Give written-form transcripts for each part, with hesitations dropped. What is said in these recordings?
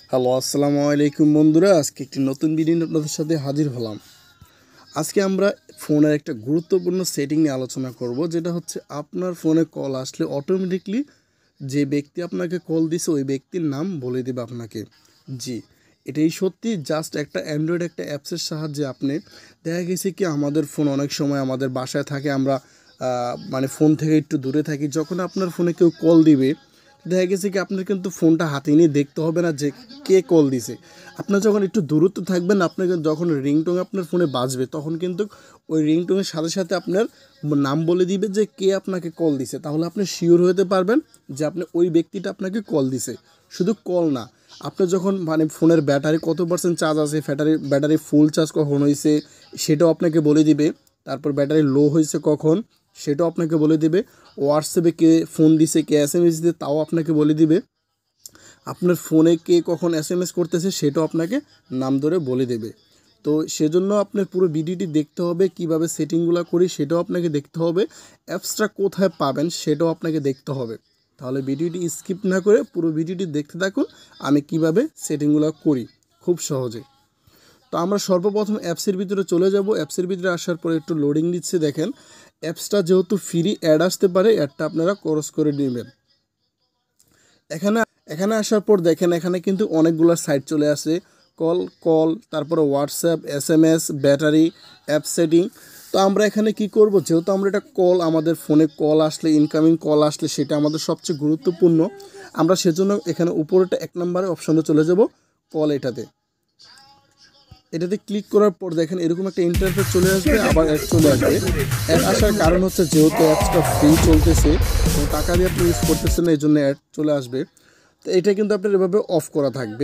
Hello, আসসালামু আলাইকুম বন্ধুরা। আজকে একটি নতুন ভিডিও আপনাদের সাথে হাজির হলাম। আজকে আমরা ফোনের একটা গুরুত্বপূর্ণ সেটিং নিয়ে আলোচনা করব, যেটা হচ্ছে আপনার ফোনে কল আসলে অটোমেটিকলি যে ব্যক্তি আপনাকে কল দিছে ওই ব্যক্তির নাম বলে দেবে আপনাকে। জি, এটাই সত্যি। জাস্ট একটা অ্যান্ড্রয়েড একটা অ্যাপসের সাহায্যে আপনি দেখা গেছে কি আমাদের ফোন অনেক সময় আমাদের বাসায় থাকে, আমরা মানে ফোন থেকে একটু দূরে থাকি। যখন আপনার ফোনে কেউ কল দিবে দেখা গেছে কি আপনার কিন্তু ফোনটা হাতে নিয়ে দেখতে হবে না যে কে কল দিছে। আপনার যখন একটু দূরত্ব থাকবেন, আপনার যখন রিংটোন আপনার ফোনে বাজবে তখন কিন্তু ওই রিংটোনের সাথে সাথে আপনার নাম বলে দিবে যে কে আপনাকে কল দিছে। তাহলে আপনি শিওর হতে পারবেন যে আপনি ওই ব্যক্তিটা আপনাকে কল দিছে। শুধু কল না, আপনার যখন মানে ফোনের ব্যাটারি কত পার্সেন্ট চার্জ আছে, ব্যাটারি ফুল চার্জ কখন হয়েছে সেটাও আপনাকে বলে দিবে। তারপর ব্যাটারি লো হয়েছে কখন সেটাও আপনাকে বলে দিবে। হোয়াটসঅ্যাপে কে ফোন দিছে, কে এসএমএস দিতে তাও আপনাকে বলে দিবে। আপনার ফোনে কে কখন এসএমএস করতেছে সেটাও আপনাকে নাম ধরে বলে দেবে। তো সেজন্য আপনার পুরো ভিডিওটি দেখতে হবে, কিভাবে সেটিংগুলো করি সেটাও আপনাকে দেখতে হবে, অ্যাপসটা কোথায় পাবেন সেটাও আপনাকে দেখতে হবে। তাহলে ভিডিওটি স্কিপ না করে পুরো ভিডিওটি দেখতে থাকুন আমি কিভাবে সেটিংগুলো করি খুব সহজে। তো আমরা সর্বপ্রথম অ্যাপসের ভিতরে চলে যাব। অ্যাপসের ভিতরে আসার পরে একটু লোডিং দিচ্ছে। দেখেন, অ্যাপসটা যেহেতু ফ্রি অ্যাড আসতে পারে, অ্যাডটা আপনারা ক্রস করে নেবেন। এখানে আসার পর দেখেন এখানে কিন্তু অনেকগুলো সাইট চলে আসে। কল, তারপরে WhatsApp, SMS, battery, app setting. তো আমরা এখানে কি করব, যেহেতু আমরা এটা কল, আমাদের ফোনে কল আসলে, ইনকামিং কল আসলে সেটা আমাদের সবচেয়ে গুরুত্বপূর্ণ। আমরা সেজন্য এখানে উপরেটা 1 নম্বরে অপশনে চলে যাব, কল। এটাতে ক্লিক করার পর দেখেন এরকম একটা ইন্টারফেস চলে আসবে, আবার অ্যাড চলে আসবে। অ্যাড আসার কারণ হচ্ছে যেহেতু অ্যাপসটা ফ্রি চলতেছে, তো টাকা দিয়ে আপনি ইউজ করতেছেন না, এই জন্য অ্যাড চলে আসবে। তো এটা কিন্তু আপনার এভাবে অফ করা থাকবে।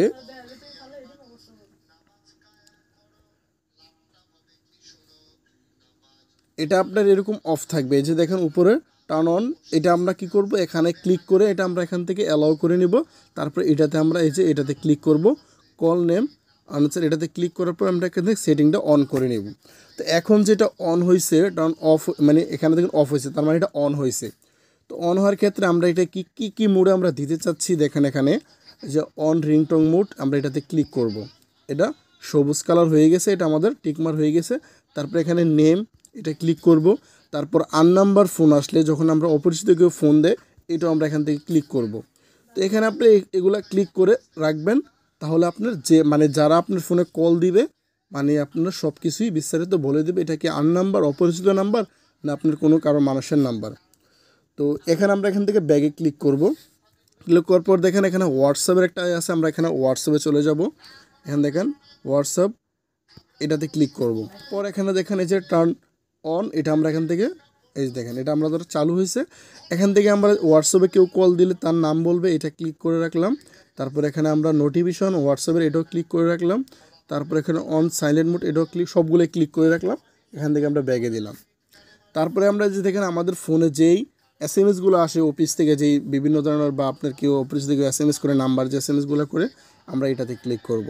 এটা আপনার এরকম অফ থাকবে। এই যে দেখেন উপরে টার্ন অন, এটা আমরা কি করব, এখানে ক্লিক করে এটা আমরা এখান থেকে অ্যালাউ করে নিব। তারপর এটাতে আমরা এই যে এটাতে ক্লিক করব, কল নেম আনসার, এটাতে ক্লিক করার পর আমরা এখান থেকে সেটিংটা অন করে নেব। তো এখন যেটা অন হয়েছে টার্ন অফ, মানে এখানে দেখেন অফ হয়েছে, তার মানে এটা অন হয়েছে। তো অন হওয়ার ক্ষেত্রে আমরা এটা কি মোডে আমরা দিতে চাচ্ছি দেখেন এখানে যে অন রিংটোন মোড, আমরা এটাতে ক্লিক করব। এটা সবুজ কালার হয়ে গেছে, এটা আমাদের টিকমার হয়ে গেছে। তারপর এখানে নেম, এটা ক্লিক করব। তারপর আননাম্বার ফোন আসলে, যখন আমরা অপরিচিত কেউ ফোন দেয়, এটাও আমরা এখান থেকে ক্লিক করব। তো এখানে আপনি এগুলা ক্লিক করে রাখবেন। তাহলে আপনার যে মানে যারা আপনার ফোনে কল দিবে, মানে আপনার সব কিছুই বিস্তারিত বলে দেবে এটা কি আননাম্বার, অপরিচিত নাম্বার, না আপনার কোনো কারো মানুষের নাম্বার। তো এখানে আমরা এখান থেকে ব্যাগে ক্লিক করব। ক্লিক করার পর দেখেন এখানে হোয়াটসঅ্যাপের একটা আছে, আমরা এখানে হোয়াটসঅ্যাপে চলে যাব। এখানে দেখেন হোয়াটসঅ্যাপ, এটাতে ক্লিক করব। পর এখানে দেখেন এই যে টার্ন অন, এটা আমরা এখান থেকে এই দেখেন এটা আমরা ধরো চালু হয়েছে। এখান থেকে আমরা হোয়াটসঅ্যাপে কেউ কল দিলে তার নাম বলবে, এটা ক্লিক করে রাখলাম। তারপর এখানে আমরা নোটিফিকেশন হোয়াটসঅ্যাপের এটাও ক্লিক করে রাখলাম। তারপর এখানে অন সাইলেন্ট মোড, এটাও সবগুলো ক্লিক করে রাখলাম। এখান থেকে আমরা ব্যাগে দিলাম। তারপরে আমরা যে দেখেন আমাদের ফোনে যেই এসএমএসগুলো আসে অফিস থেকে, যেই বিভিন্ন ধরনের, বা আপনার কেউ অফিস থেকে এসএমএস করে নাম্বার, যে এসএমএসগুলো করে আমরা এটাতে ক্লিক করব।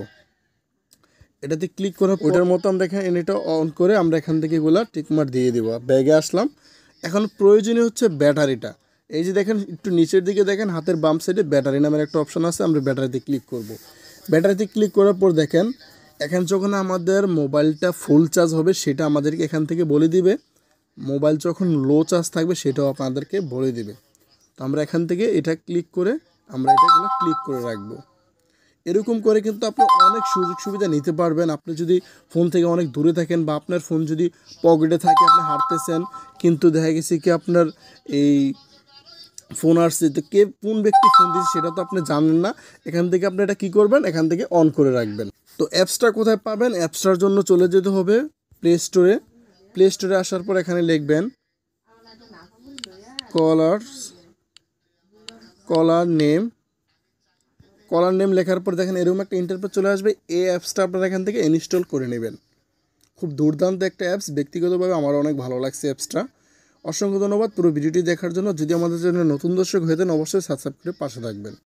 এটাতে ক্লিক করার ওটার মতো আমরা এখানে এটা অন করে আমরা এখান থেকে এগুলো টিকমার দিয়ে দেবো। ব্যাগে আসলাম। এখন প্রয়োজনীয় হচ্ছে ব্যাটারিটা। এই যে দেখেন একটু নিচের দিকে দেখেন হাতের বাম সাইডে ব্যাটারি নামের একটা অপশন আছে, আমরা ব্যাটারিতে ক্লিক করব। ব্যাটারিতে ক্লিক করার পর দেখেন এখন যখন আমাদের মোবাইলটা ফুল চার্জ হবে সেটা আমাদেরকে এখান থেকে বলে দিবে। মোবাইল যখন লো চার্জ থাকবে সেটাও আপনাদেরকে বলে দিবে। তো আমরা এখান থেকে এটা ক্লিক করে আমরা এটাগুলো ক্লিক করে রাখবো। এরকম করে কিন্তু আপনি অনেক সুযোগ সুবিধা নিতে পারবেন। আপনি যদি ফোন থেকে অনেক দূরে থাকেন, বা আপনার ফোন যদি পকেটে থাকে, আপনি হাঁটতেছেন কিন্তু দেখা গেছে কি আপনার এই ফোন আসছে, তো কে কোন ব্যক্তি ফোন দিচ্ছে সেটা তো আপনি জানেন না। এখান থেকে আপনি এটা কী করবেন, এখান থেকে অন করে রাখবেন। তো অ্যাপসটা কোথায় পাবেন, অ্যাপসটার জন্য চলে যেতে হবে প্লে স্টোরে। প্লে স্টোরে আসার পর এখানে লিখবেন কলার নেম লেখার পর দেখেন এরকম একটা ইন্টারফেস চলে আসবে। এই অ্যাপসটা আপনারা এখান থেকে ইনস্টল করে নেবেন। খুব দুর্দান্ত একটা অ্যাপস, ব্যক্তিগতভাবে আমার অনেক ভালো লাগছে অ্যাপসটা। অসংখ্য ধন্যবাদ পুরো ভিডিওটি দেখার জন্য। যদি আমাদের জন্য নতুন দর্শক হয়ে থাকেন অবশ্যই সাবস্ক্রাইব করে পাশে থাকবেন।